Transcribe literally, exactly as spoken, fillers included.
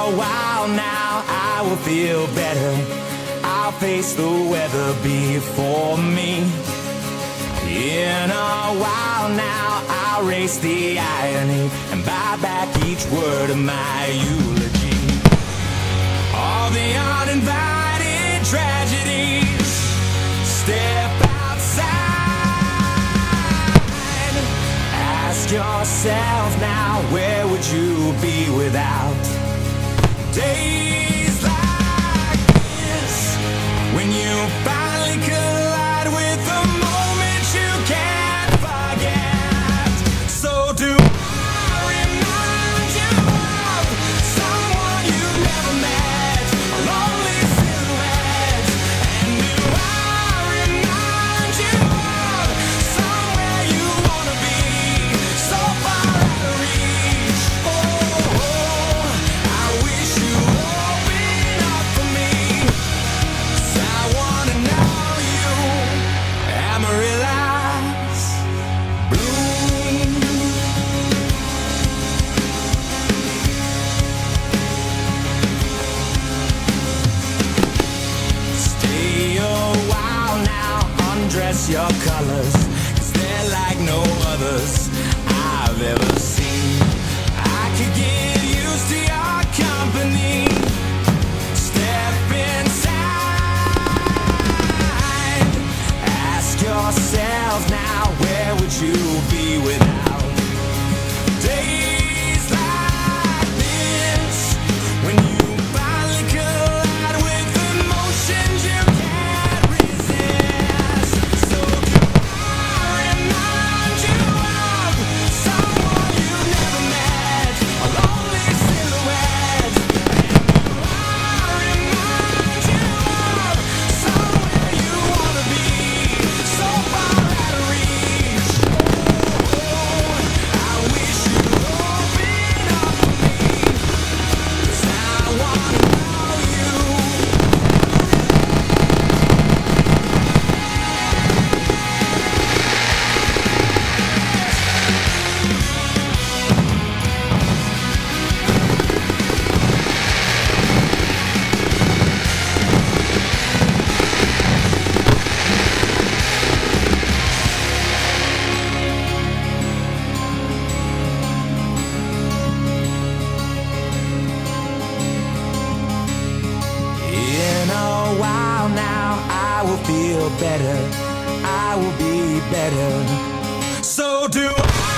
a while now I will feel better. I'll face the weather before me. In a while now I'll race the irony and buy back each word of my eulogy. All the uninvited tragedies, step outside. Ask yourself now, where would you be without days like this? When you finally collide with the moment you can't forget. So do I remind you of someone you've never met, a lonely silhouette? And do I remind you of somewhere you wanna be, so far out of reach? Oh, I wish you open up for me, 'cause I wanna know you. Amaryllis bloom. Stay a while now, undress your colors, 'cause they're like no others I've ever seen. I could get used to your company. Step inside. Ask yourself now, where would you be without days like this? When you finally collide with emotions you can't resist. So do I remind you of someone you've never met, a lonely silhouette? And do I remind you of somewhere you wanna be, so far out of reach? Oh, I wish you'd open up for me, 'cause I wanna know you. In a while now I will feel better, I will be better. So do I.